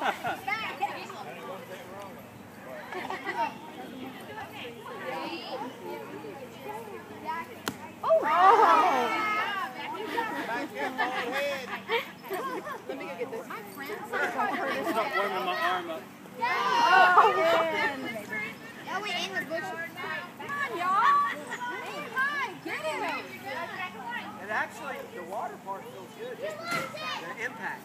Let me go get this. Stop warming my arm up. Now we in the bush. Come on, y'all. Get it. And actually, the water part feels good. Just the impact.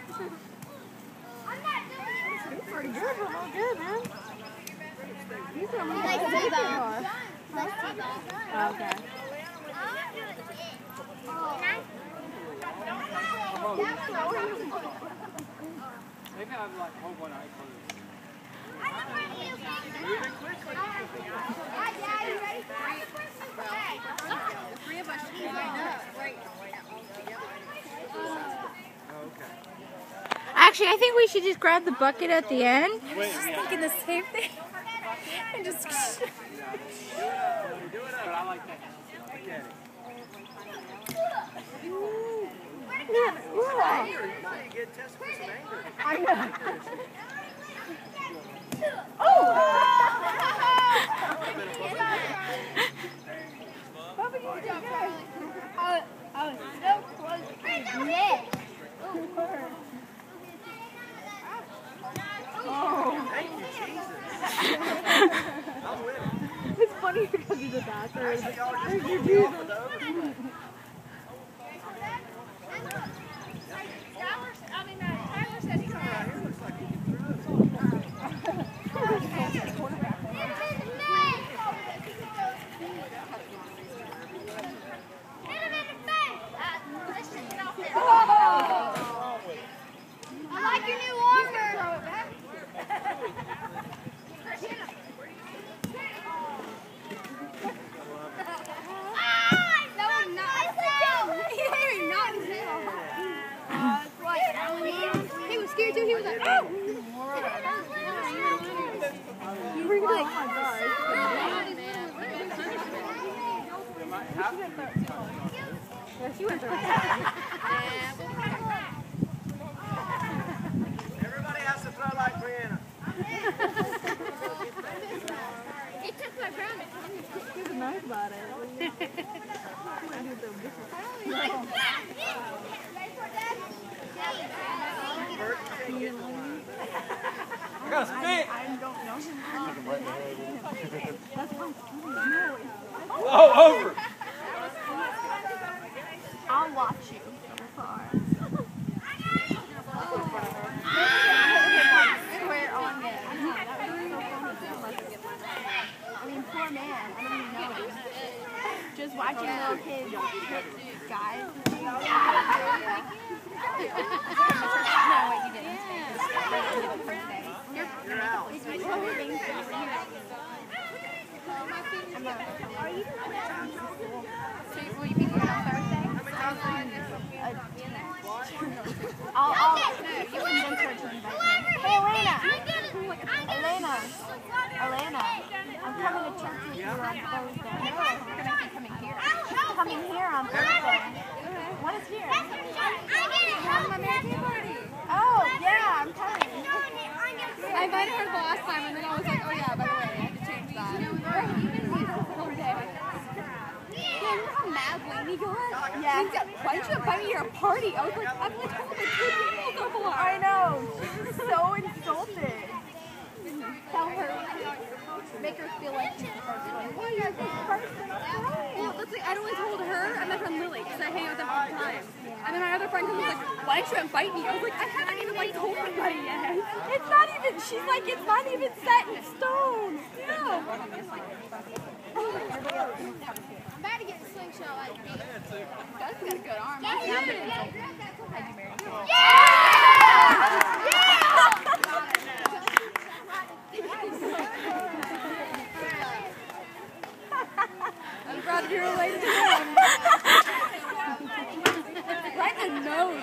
He's pretty good. We're all good, man. He's going to be Like T-ball. Like T-ball. Okay. Maybe I'm like, hold one eye closed. Moving quickly. The three of us should line up right Okay. Actually, I think we should just grab the bucket at the end. Wait, just thinking the same thing. And just... Do it up. but I like that. Look at it. Yeah. You might get tested for some anger. I know. I was so close to his neck. Thank you, Jesus. I'm with it. It's funny because he's a doctor. Actually, y'all just pulled me off with the overflow. Tyler said he's Right here looks like he threw it. I like your new walker. He was scared too. He was like, oh! You were like, oh my gosh. Yeah, she went through it. Everybody has to throw like Brianna. He took my crown. She was nice about it. I got a spit. I don't know. Oh, over. I'll watch you from afar. Square on him. I mean, poor man. I don't even know. Just watching little kids hit guys. No, wait, you didn't. You're out. So will you be going on Thursday? How many times have you I'll no, you convince her to invite me. Hey, Elena! Elena, I'm coming to church with you on Thursday. You're going to be coming here. Coming here on Thursday. What is here? I'm having my American party. Oh, yeah, I'm coming. I invited her the last time, and then I was like, oh yeah, by the way, I had to change that. Yeah, remember how mad Lainey got? Yeah. Why did you invite me to your party? I was like, I've been told like 2 people so far. I know. She was so insulted. Tell her, make her feel like she's the first one. Well, you're the person. Well, that's like, I only told her and my friend Lily, because I hang out with them all the time. And then my other friend was like, why didn't you invite me? I was like, I haven't even like told anybody yet. It's not even, she's like, it's not even set in stone. Yeah. I'm about to get a slingshot like me. Doug's got a good arm. Yeah! I'm proud to be related to him. Right in the nose.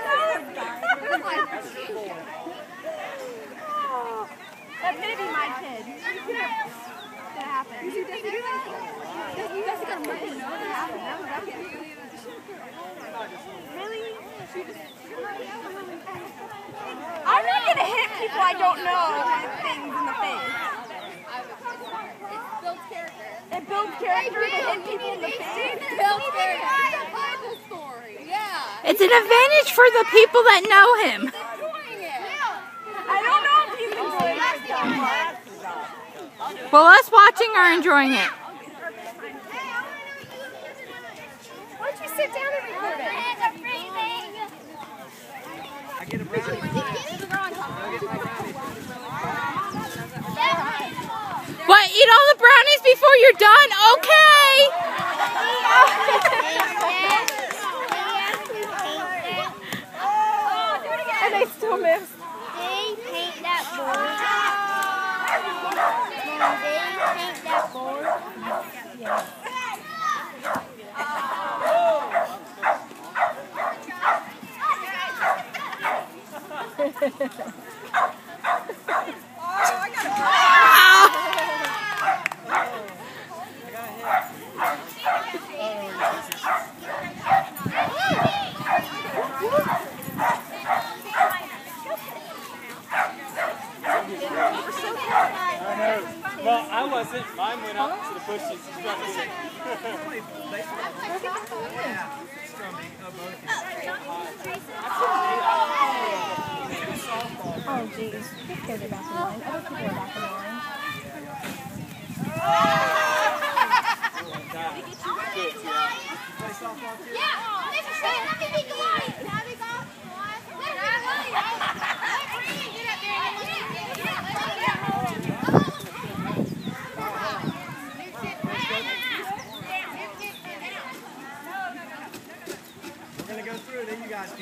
That's gonna be my kid. It's gonna happen. You guys got a right in the nose. Really? I'm not gonna hit people I don't know with things in the face. It builds character to hit people in the face. It's an advantage for the people that know him. I don't know if he's enjoying it so much. Well, us watching are enjoying it. Why don't you sit down and record it? I get a brownie. What? Eat all the brownies before you're done? Okay. And they still miss. They paint that board. Mom, they paint that board. Well, I wasn't. Mine went up to the bushes. Oh, jeez. Who cares about the line? Other people are back in the line. We're going to go through, then you guys can.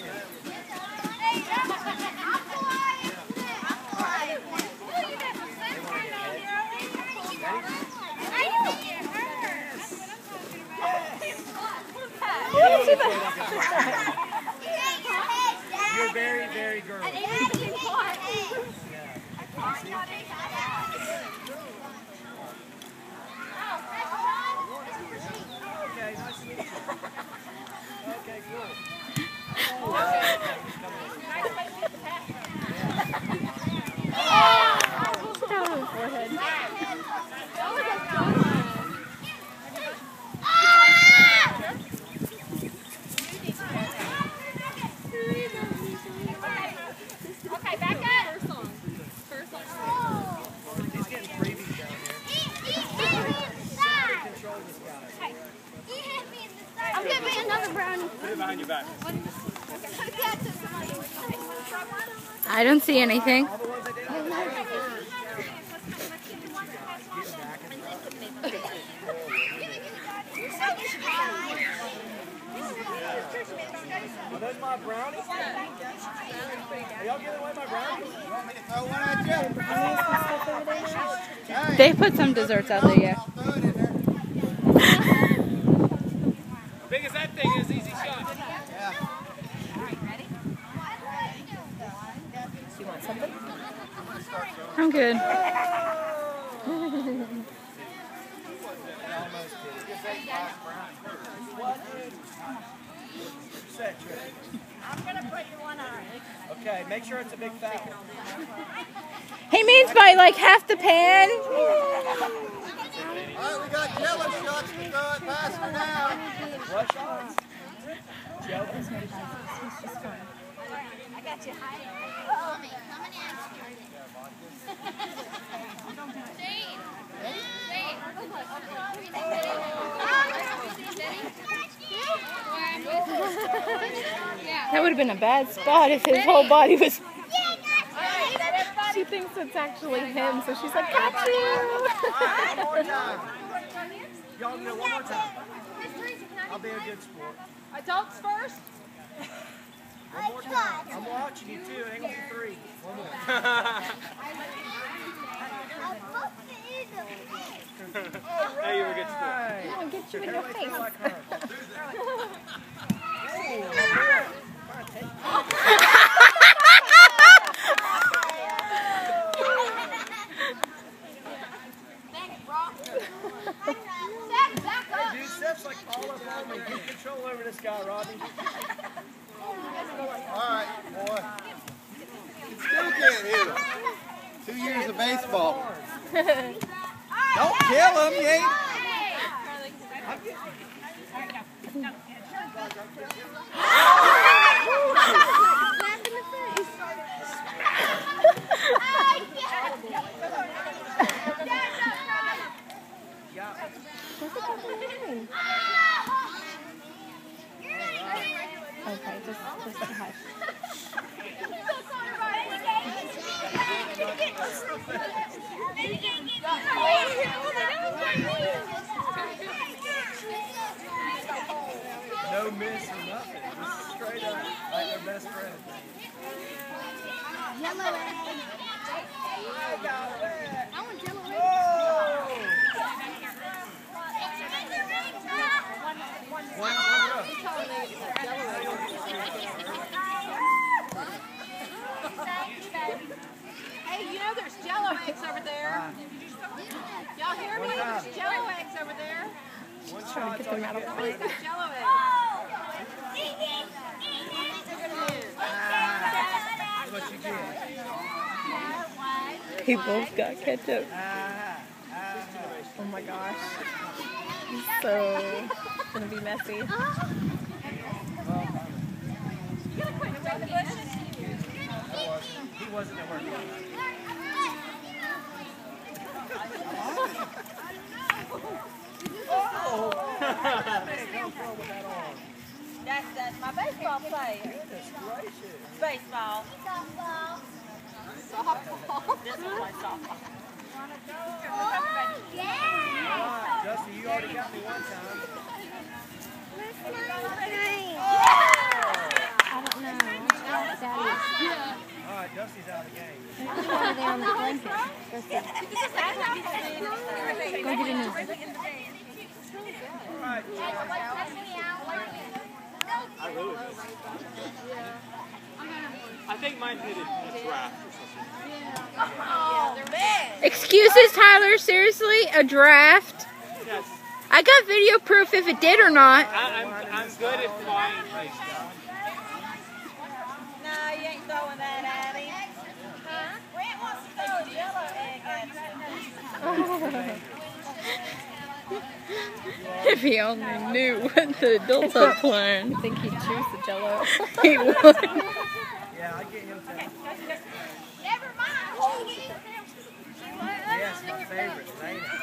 You're very, very girly. Okay, nice to meet you. Okay, cool. Okay, back up. First song. He's getting freebies down here. Control this guy. I'm giving another brownie. Put it behind your back. I don't see anything. All the ones I did. Are those my brownies? Are y'all giving away my brownies? You want me to throw one at you? They put some desserts out there, yeah. Big as that thing is, easy shot. You want something? I'm good. Set, Trish. I'm going to put you one on. Okay, make sure it's a big fat one. He means by like half the pan. All right, we got jello shots to throw it faster now. What shots? Jello? He's just fun. I got you. That would have been a bad spot if his whole body was. She thinks it's actually him, so she's like, got you! One more time. Y'all do it one more time. I'll be a good sport. Adults first. One more time. I'm watching you too. It ain't gonna be three. One more. Hey, you were a good sport. I'll get you in your face. Like her. Dude, Steph's like all up on me. Get control over this guy, Robbie. All right. Yellow egg. I got it. I want yellow egg. Oh! One up. Hey, you know there's Jello eggs over there. Y'all hear me? There's Jello eggs over there. One shot. Get them out of the way. There's Jello eggs. That's what you get. They both got ketchup. Oh my gosh. So, it's gonna be messy. He wasn't at work. That's my baseball player. Goodness gracious. Baseball. Softball. This one plays softball. Alright, Dusty, you already got me one time. I don't know. Daddy. Alright, Dusty's out of the game. He's over there on the blanket. Go sit. Go get a new one. Alright, I think mine did a draft or something. Excuses, Tyler. Seriously? A draft? Yes. I got video proof if it did or not. I'm good at flying. No, you ain't throwing that at him. Huh? Brent wants to throw a yellow egg at him. If he only knew what the adults are playing. I think he'd choose the Jello. He would. yeah, I get him too. Never mind. Yes, my favorite. Ain't it?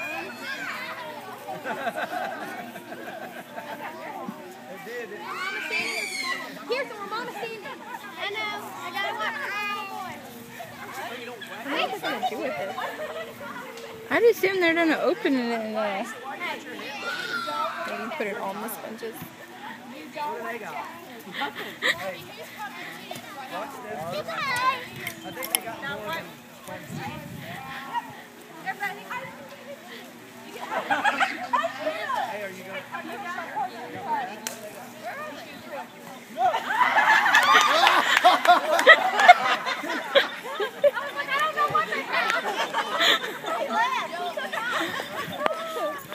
It did. Here's the Ramona Sandy. I know. I gotta watch What are they gonna do with it? I'd assume they're gonna open it and Maybe put it on the sponges. What do they got? Hey, watch this. I think they got more than